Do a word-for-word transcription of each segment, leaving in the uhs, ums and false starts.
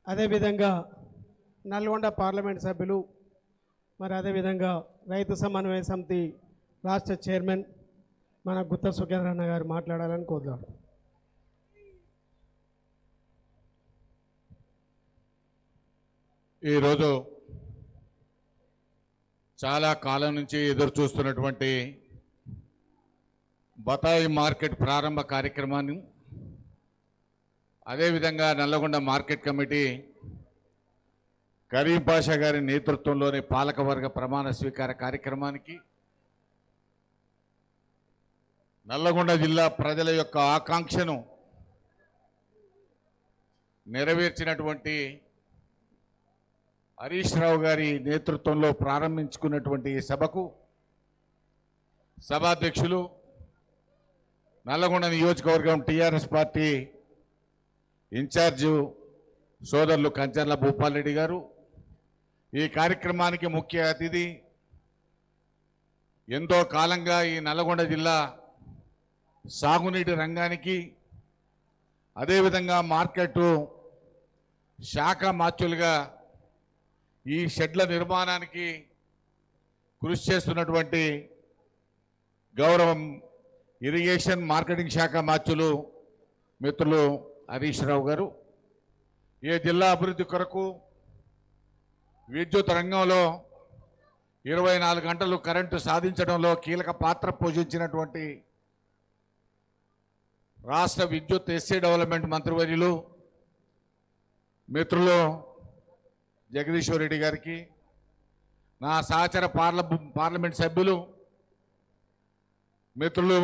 అదేవిధంగా నల్గొండ పార్లమెంట్ సభ్యులు మరి అదేవిధంగా రైతు సమన్వయ సమితి రాష్ట్ర చైర్మన్ మన గుత్త సుఖేంద్రన్న గారు మాట్లాడాలని కోరుతాం. ఈరోజు చాలా కాలం నుంచి ఎదురు చూస్తున్నటువంటి బతాయి మార్కెట్ ప్రారంభ కార్యక్రమాన్ని అదేవిధంగా నల్లగొండ మార్కెట్ కమిటీ కరీం పాషా గారి నేతృత్వంలోని పాలకవర్గ ప్రమాణ స్వీకార కార్యక్రమానికి నల్లగొండ జిల్లా ప్రజల యొక్క ఆకాంక్షను నెరవేర్చినటువంటి హరీష్ రావు గారి నేతృత్వంలో ప్రారంభించుకున్నటువంటి ఈ సభకు సభాధ్యక్షులు నల్లగొండ నియోజకవర్గం టీఆర్ఎస్ పార్టీ ఇన్ఛార్జు సోదరులు కంచర్ల భూపాల్ రెడ్డి గారు, ఈ కార్యక్రమానికి ముఖ్య అతిథి, ఎంతో కాలంగా ఈ నల్లగొండ జిల్లా సాగునీటి రంగానికి అదేవిధంగా మార్కెట్ శాఖ మార్చులుగా ఈ షెడ్ల నిర్మాణానికి కృషి చేస్తున్నటువంటి గౌరవం ఇరిగేషన్ మార్కెటింగ్ శాఖ మార్చులు మిత్రులు హరీష్ రావు గారు, ఈ జిల్లా అభివృద్ధి కొరకు విద్యుత్ రంగంలో ఇరవై నాలుగు గంటలు కరెంటు సాధించడంలో కీలక పాత్ర పోషించినటువంటి రాష్ట్ర విద్యుత్ ఎస్సీ డెవలప్మెంట్ మంత్రివర్యులు మిత్రులు జగదీశ్వర్ రెడ్డి గారికి, నా సహచర పార్ల పార్లమెంట్ సభ్యులు మిత్రులు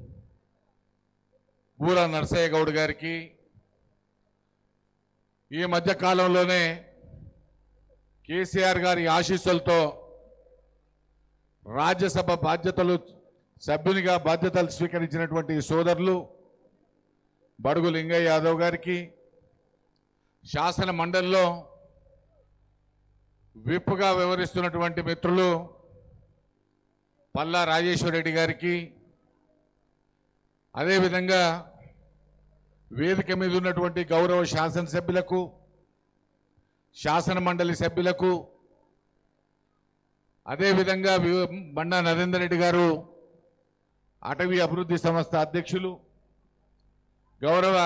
బూర నరసయ్య గౌడ్ గారికి, ఈ మధ్య కాలంలోనే కేసీఆర్ గారి ఆశీస్సులతో రాజ్యసభ బాధ్యతలు సభ్యునిగా బాధ్యతలు స్వీకరించినటువంటి సోదరులు బడుగు లింగయ్య యాదవ్ గారికి, శాసన మండలిలో విప్గా వ్యవహరిస్తున్నటువంటి మిత్రులు పల్లా రాజేశ్వర రెడ్డి గారికి, అదేవిధంగా వేదిక మీద ఉన్నటువంటి గౌరవ శాసనసభ్యులకు, శాసన మండలి సభ్యులకు, అదేవిధంగా బండా నరేందర్ రెడ్డి గారు అటవీ అభివృద్ధి సంస్థ అధ్యక్షులు, గౌరవ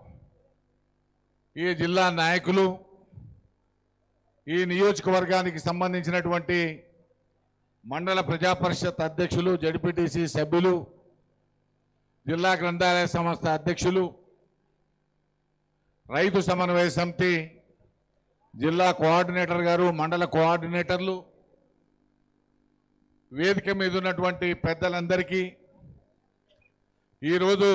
ఈ జిల్లా నాయకులు, ఈ నియోజకవర్గానికి సంబంధించినటువంటి మండల ప్రజా పరిషత్ అధ్యక్షులు, జడ్పీటీసీ సభ్యులు, జిల్లా గ్రంథాలయ సంస్థ అధ్యక్షులు, రైతు సమన్వయ సమితి జిల్లా కోఆర్డినేటర్ గారు, మండల కోఆర్డినేటర్లు, వేదిక మీద ఉన్నటువంటి పెద్దలందరికీ ఈరోజు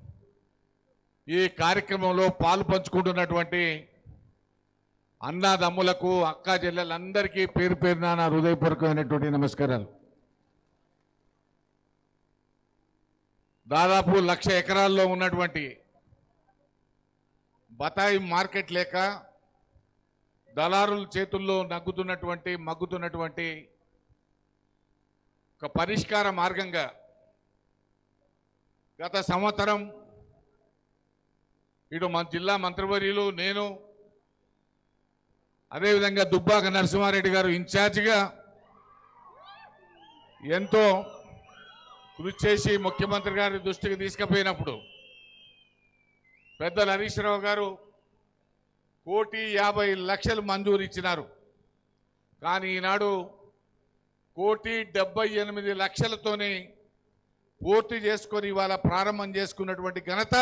ఈ కార్యక్రమంలో పాలు పంచుకుంటున్నటువంటి అన్నాదమ్ములకు, అక్కా చెల్లెలందరికీ పేరు పేరున నా హృదయపూర్వకమైనటువంటి నమస్కారాలు. దాదాపు లక్ష ఎకరాల్లో ఉన్నటువంటి బతాయి మార్కెట్ లేక దళారుల చేతుల్లో నగ్గుతున్నటువంటి మగ్గుతున్నటువంటి ఒక పరిష్కార మార్గంగా గత సంవత్సరం ఇటు మన జిల్లా మంత్రివర్యులు, నేను, అదేవిధంగా దుబ్బాక నరసింహారెడ్డి గారు ఇన్ఛార్జిగా ఎంతో కృషి చేసి ముఖ్యమంత్రి గారి దృష్టికి తీసుకుపోయినప్పుడు పెద్దలు హరీష్ రావు గారు కోటి యాభై లక్షలు మంజూరు ఇచ్చినారు. కానీ ఈనాడు కోటి డెబ్బై ఎనిమిది లక్షలతోనే పూర్తి చేసుకొని ఇవాళ ప్రారంభం చేసుకున్నటువంటి ఘనత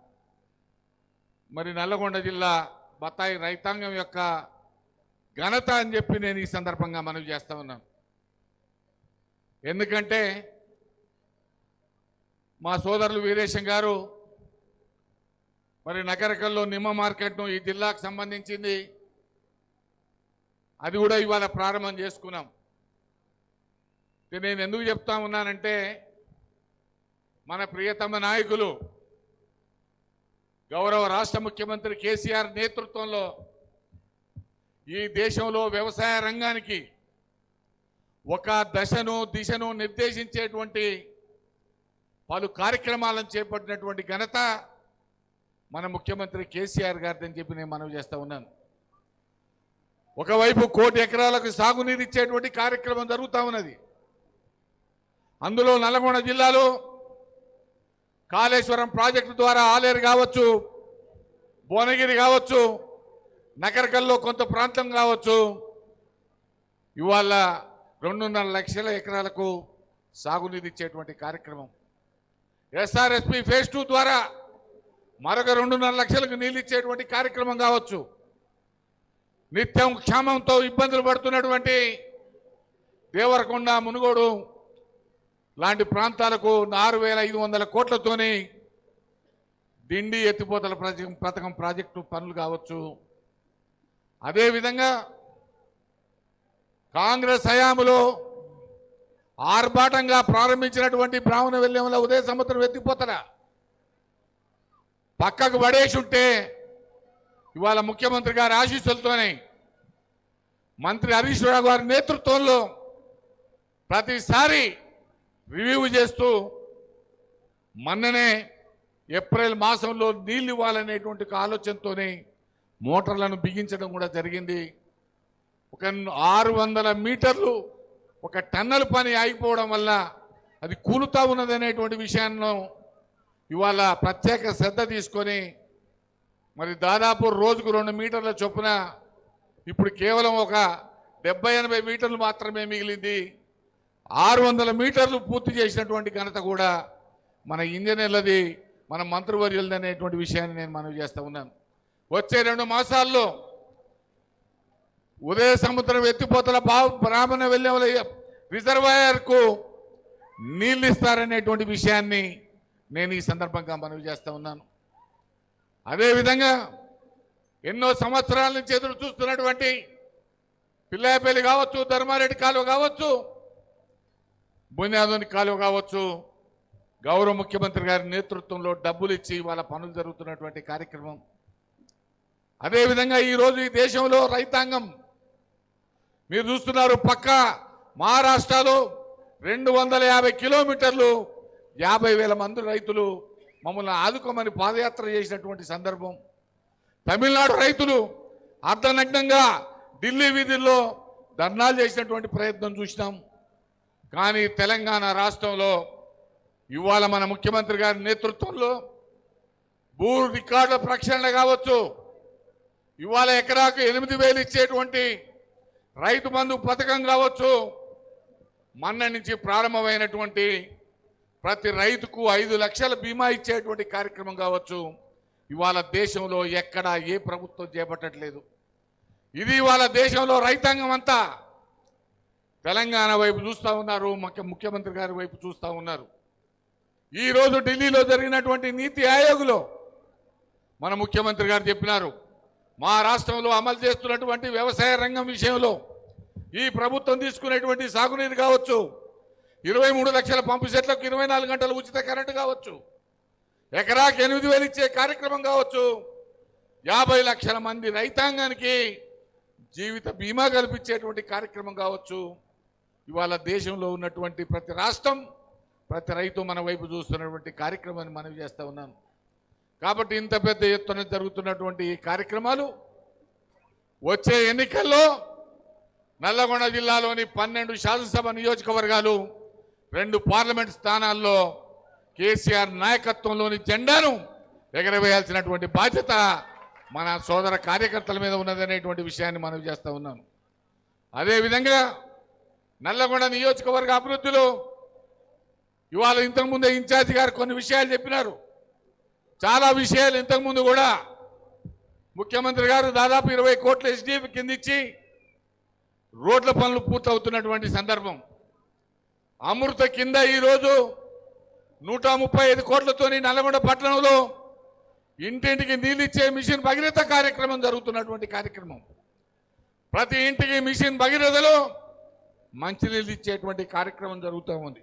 మరి నల్లగొండ జిల్లా బత్తాయి రైతాంగం యొక్క ఘనత అని చెప్పి నేను ఈ సందర్భంగా మనవి చేస్తా ఉన్నాను. ఎందుకంటే మా సోదరులు వీరేశం గారు మరి నగరకల్లో నిమ్మ మార్కెట్ను ఈ జిల్లాకు సంబంధించింది అది కూడా ఇవాళ ప్రారంభం చేసుకున్నాం. నేను ఎందుకు చెప్తా ఉన్నానంటే మన ప్రియతమ నాయకులు గౌరవ రాష్ట్ర ముఖ్యమంత్రి కేసీఆర్ నేతృత్వంలో ఈ దేశంలో వ్యవసాయ రంగానికి ఒక దశను దిశను నిర్దేశించేటువంటి పలు కార్యక్రమాలను చేపట్టినటువంటి ఘనత మన ముఖ్యమంత్రి కేసీఆర్ గారిని చెప్పి నేను మనవి చేస్తా ఉన్నాను. ఒకవైపు కోటి ఎకరాలకు సాగునీరు ఇచ్చేటువంటి కార్యక్రమం జరుగుతూ ఉన్నది. అందులో నల్గొండ జిల్లాలో కాళేశ్వరం ప్రాజెక్టు ద్వారా ఆలేరు కావచ్చు, భువనగిరి కావచ్చు, నకరకల్లో కొంత ప్రాంతం కావచ్చు, ఇవాళ రెండున్నర లక్షల ఎకరాలకు సాగునీరు ఇచ్చేటువంటి కార్యక్రమం. ఎస్ఆర్ఎస్పి ఫేజ్ టూ ద్వారా మరొక రెండున్నర లక్షలకు నీళ్ళు ఇచ్చేటువంటి కార్యక్రమం కావచ్చు. నిత్యం క్షామంతో ఇబ్బందులు పడుతున్నటువంటి దేవరకొండ, మునుగోడు లాంటి ప్రాంతాలకు ఆరు వేల ఐదు వందల కోట్లతోని డిండి ఎత్తిపోతల పథకం ప్రాజెక్టు పనులు కావచ్చు. అదేవిధంగా కాంగ్రెస్ హయాంలో ఆర్భాటంగా ప్రారంభించినటువంటి బ్రాహ్మణ వెల్లెముల ఉదయ సముద్రం ఎత్తిపోతల పక్కకు పడేసి ఉంటే ఇవాళ ముఖ్యమంత్రి గారి ఆశీస్సులతోనే మంత్రి హరీష్ రావు గారి నేతృత్వంలో ప్రతిసారి రివ్యూ చేస్తూ మొన్ననే ఏప్రిల్ మాసంలో నీళ్ళు ఇవ్వాలనేటువంటి ఆలోచనతోనే మోటార్లను బిగించడం కూడా జరిగింది. ఒక ఆరు వందల మీటర్లు ఒక టన్నల్ పని ఆగిపోవడం వల్ల అది కూలుతా ఉన్నది అనేటువంటి విషయాన్ని ఇవాళ ప్రత్యేక శ్రద్ధ తీసుకొని మరి దాదాపు రోజుకు రెండు మీటర్ల చొప్పున ఇప్పుడు కేవలం ఒక డెబ్బై ఎనభై మీటర్లు మాత్రమే మిగిలింది. ఆరు వందల మీటర్లు పూర్తి చేసినటువంటి ఘనత కూడా మన ఇంజనీర్లది, మన మంత్రివర్యులది అనేటువంటి విషయాన్ని నేను మనవి చేస్తూ ఉన్నాను. వచ్చే రెండు మాసాల్లో ఉదయ సముద్రం ఎత్తిపోతల బ్రాహ్మణ వెల్లెముల రిజర్వాయర్కు నీళ్ళు ఇస్తారనేటువంటి విషయాన్ని నేను ఈ సందర్భంగా మనవి చేస్తూ ఉన్నాను. అదేవిధంగా ఎన్నో సంవత్సరాల నుంచి ఎదురు చూస్తున్నటువంటి పిల్లాయపల్లి కావచ్చు, ధర్మారెడ్డి కాలువ కావచ్చు, బునియాదోని కాలువ కావచ్చు, గౌరవ ముఖ్యమంత్రి గారి నేతృత్వంలో డబ్బులు ఇచ్చి వాళ్ళ పనులు జరుగుతున్నటువంటి కార్యక్రమం. అదేవిధంగా ఈరోజు ఈ దేశంలో రైతాంగం మీరు చూస్తున్నారు, పక్క మహారాష్ట్రలో రెండు వందల యాభై కిలోమీటర్లు యాభై వేల మంది రైతులు మమ్మల్ని ఆదుకోమని పాదయాత్ర చేసినటువంటి సందర్భం. తమిళనాడు రైతులు అర్ధనగ్నంగా ఢిల్లీ వీధుల్లో ధర్నాలు చేసినటువంటి ప్రయత్నం చూసినాం. కానీ తెలంగాణ రాష్ట్రంలో ఇవాళ మన ముఖ్యమంత్రి గారి నేతృత్వంలో భూ రికార్డుల ప్రక్షాళన కావచ్చు, ఇవాళ ఎకరాకు ఎనిమిది వేలు ఇచ్చేటువంటి రైతు బంధు పథకం కావచ్చు, మొన్న నుంచి ప్రారంభమైనటువంటి ప్రతి రైతుకు ఐదు లక్షల బీమా ఇచ్చేటువంటి కార్యక్రమం కావచ్చు, ఇవాళ దేశంలో ఎక్కడా ఏ ప్రభుత్వం చేపట్టట్లేదు. ఇది ఇవాళ దేశంలో రైతాంగం అంతా తెలంగాణ వైపు చూస్తూ ఉన్నారు, ముఖ్యమంత్రి గారి వైపు చూస్తూ ఉన్నారు. ఈరోజు ఢిల్లీలో జరిగినటువంటి నీతి ఆయోగ్లో మన ముఖ్యమంత్రి గారు చెప్పినారు, మా రాష్ట్రంలో అమలు చేస్తున్నటువంటి వ్యవసాయ రంగం విషయంలో ఈ ప్రభుత్వం తీసుకునేటువంటి సాగునీరు కావచ్చు, ఇరవై మూడు లక్షల పంపు సెట్లకు ఇరవై నాలుగు గంటల ఉచిత కరెంటు కావచ్చు, ఎకరాకి ఎనిమిది వేలు ఇచ్చే కార్యక్రమం కావచ్చు, యాభై లక్షల మంది రైతాంగానికి జీవిత బీమా కల్పించేటువంటి కార్యక్రమం కావచ్చు, ఇవాళ దేశంలో ఉన్నటువంటి ప్రతి రాష్ట్రం ప్రతి రైతు మన వైపు చూస్తున్నటువంటి కార్యక్రమాన్ని మనవి చేస్తూ ఉన్నాను. కాబట్టి ఇంత పెద్ద ఎత్తున జరుగుతున్నటువంటి ఈ కార్యక్రమాలు వచ్చే ఎన్నికల్లో నల్లగొండ జిల్లాలోని పన్నెండు శాసనసభ నియోజకవర్గాలు, రెండు పార్లమెంట్ స్థానాల్లో కేసీఆర్ నాయకత్వంలోని జెండాను ఎగరవేయాల్సినటువంటి బాధ్యత మన సోదర కార్యకర్తల మీద ఉన్నదనేటువంటి విషయాన్ని మనవి చేస్తూ ఉన్నాను. అదేవిధంగా నల్లగొండ నియోజకవర్గ అభివృద్ధిలో ఇవాళ ఇంతకుముందే ఇన్ఛార్జి గారు కొన్ని విషయాలు చెప్పినారు. చాలా విషయాలు ఇంతకుముందు కూడా ముఖ్యమంత్రి గారు దాదాపు ఇరవై కోట్ల ఎస్డిఎఫ్ కింద ఇచ్చి రోడ్ల పనులు పూర్తవుతున్నటువంటి సందర్భం. అమృత కింద ఈరోజు నూట ముప్పై ఐదు కోట్లతోని నల్లగొండ పట్టణంలో ఇంటింటికి నీళ్ళిచ్చే మిషన్ భగీరథ కార్యక్రమం జరుగుతున్నటువంటి కార్యక్రమం. ప్రతి ఇంటికి మిషన్ భగీరథలో మంచినీళ్ళు ఇచ్చేటువంటి కార్యక్రమం జరుగుతూ ఉంది.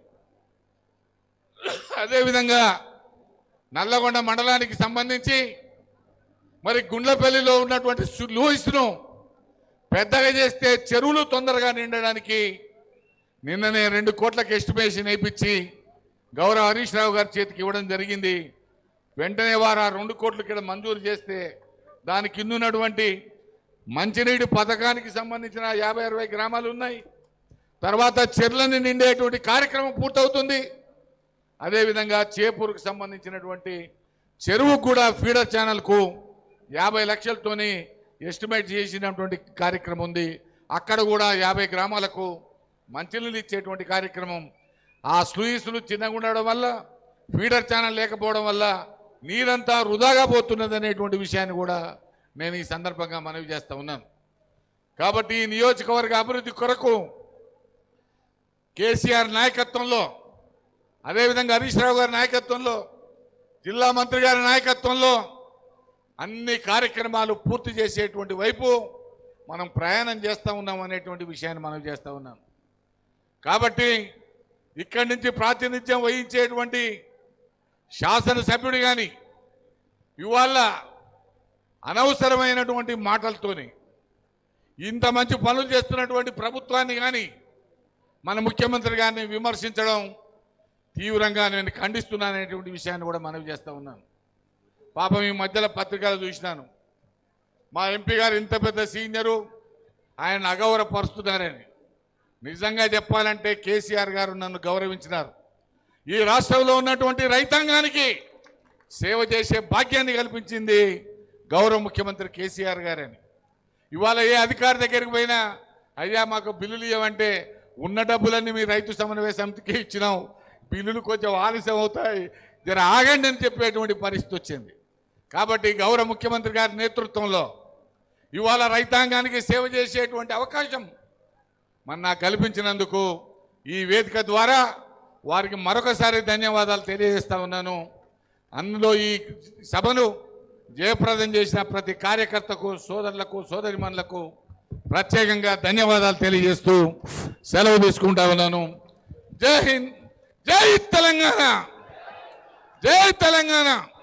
అదేవిధంగా నల్లగొండ మండలానికి సంబంధించి మరి గుండ్లపల్లిలో ఉన్నటువంటి లూయిస్ను పెద్దగా చేస్తే చెరువులు తొందరగా నిండడానికి నిన్ననే రెండు కోట్లకు ఎస్టిమేషన్ వేయించి గౌరవ హరీష్ రావు గారి చేతికి ఇవ్వడం జరిగింది. వెంటనే వారు ఆ రెండు కోట్లు ఇక్కడ మంజూరు చేస్తే దాని కింద ఉన్నటువంటి మంచినీటి పథకానికి సంబంధించిన యాభై అరవై గ్రామాలు ఉన్నాయి. తర్వాత చెర్లని నిండేటువంటి కార్యక్రమం పూర్తవుతుంది. అదేవిధంగా చేపూరుకు సంబంధించినటువంటి చెరువు కూడా ఫీడర్ ఛానల్కు యాభై లక్షలతోని ఎస్టిమేట్ చేసినటువంటి కార్యక్రమం ఉంది. అక్కడ కూడా యాభై గ్రామాలకు మంచినీళ్ళు ఇచ్చేటువంటి కార్యక్రమం. ఆ స్లూయిస్లు చిన్నగా ఉండడం వల్ల, ఫీడర్ ఛానల్ లేకపోవడం వల్ల నీరంతా వృధాగా పోతున్నది అనేటువంటి విషయాన్ని కూడా నేను ఈ సందర్భంగా మనవి చేస్తూ ఉన్నాను. కాబట్టి ఈ నియోజకవర్గ అభివృద్ధి కొరకు కేసీఆర్ నాయకత్వంలో, అదేవిధంగా హరీష్ రావు గారి నాయకత్వంలో, జిల్లా మంత్రి గారి నాయకత్వంలో అన్ని కార్యక్రమాలు పూర్తి చేసేటువంటి వైపు మనం ప్రయాణం చేస్తూ ఉన్నాం అనేటువంటి విషయాన్ని మనం చేస్తూ ఉన్నాం. కాబట్టి ఇక్కడి నుంచి ప్రాతినిధ్యం వహించేటువంటి శాసనసభ్యుడు కానీ ఇవాళ అనవసరమైనటువంటి మాటలతోని ఇంత మంచి పనులు చేస్తున్నటువంటి ప్రభుత్వాన్ని కానీ మన ముఖ్యమంత్రి గారిని విమర్శించడం తీవ్రంగా నేను ఖండిస్తున్నాననేటువంటి విషయాన్ని కూడా మనవి చేస్తూ ఉన్నాను. పాపం ఈ మధ్యలో పత్రికలు చూసినాను, మా ఎంపీ గారు ఇంత పెద్ద సీనియరు ఆయన అగౌరవపరుస్తున్నారని. నిజంగా చెప్పాలంటే కేసీఆర్ గారు నన్ను గౌరవించినారు. ఈ రాష్ట్రంలో ఉన్నటువంటి రైతాంగానికి సేవ చేసే భాగ్యాన్ని కల్పించింది గౌరవ ముఖ్యమంత్రి కేసీఆర్ గారని. ఇవాళ ఏ అధికారి దగ్గరికి పోయినా అయ్యా మాకు బిల్లులు ఇవ్వమంటే ఉన్న డబ్బులన్నీ మీ రైతు సమన్వయ సమితికి ఇచ్చినాం, బిల్లులు కొంచెం ఆలస్యం అవుతాయి, జర ఆగండి అని చెప్పేటువంటి పరిస్థితి వచ్చింది. కాబట్టి గౌరవ ముఖ్యమంత్రి గారి నేతృత్వంలో ఇవాళ రైతాంగానికి సేవ చేసేటువంటి అవకాశం మన నాకు కల్పించినందుకు ఈ వేదిక ద్వారా వారికి మరొకసారి ధన్యవాదాలు తెలియజేస్తా ఉన్నాను. అందులో ఈ సభను జయప్రదం చేసిన ప్రతి కార్యకర్తకు, సోదరులకు, సోదరిమణులకు ప్రత్యేకంగా ధన్యవాదాలు తెలియజేస్తూ సెలవు తీసుకుంటా ఉన్నాను. జై హింద్, జై తెలంగాణ, జై తెలంగాణ.